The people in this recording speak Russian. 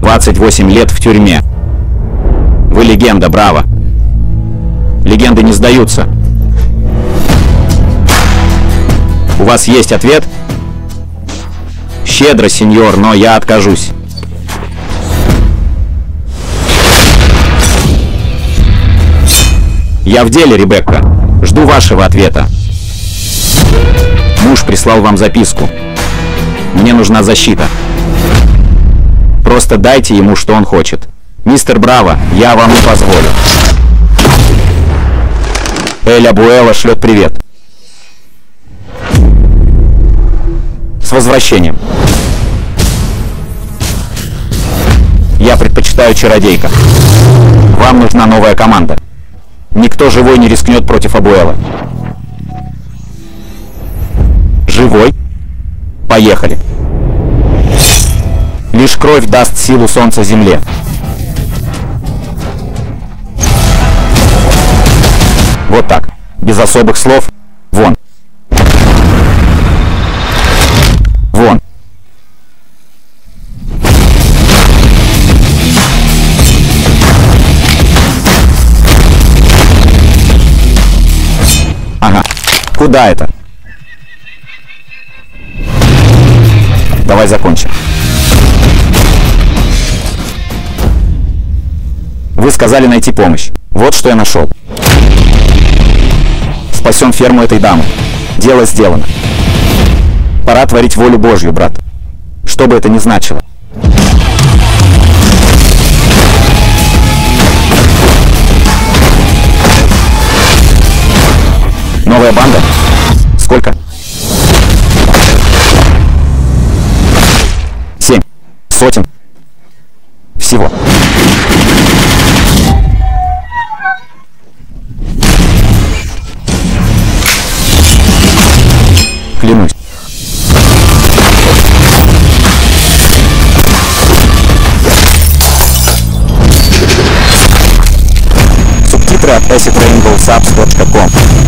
28 лет в тюрьме. Вы легенда, браво. Легенды не сдаются. У вас есть ответ? Щедро, сеньор, но я откажусь. Я в деле, Ребекка. Жду вашего ответа. Муж прислал вам записку. Мне нужна защита. Просто дайте ему, что он хочет. Мистер Браво, я вам не позволю. Эль Абуэла шлет привет. С возвращением. Я предпочитаю чародейка. Вам нужна новая команда. Никто живой не рискнет против Абуэла. Живой? Поехали. Лишь кровь даст силу солнца земле. Вот так. Без особых слов. Вон. Вон. Ага. Куда это? Давай закончим. Вы сказали найти помощь. Вот что я нашел. Спасем ферму этой дамы. Дело сделано. Пора творить волю Божью, брат. Что бы это ни значило. Новая банда? Сколько? 7 сотен. Всего. Клянусь. Субтитры от acid.rainbowsubs.com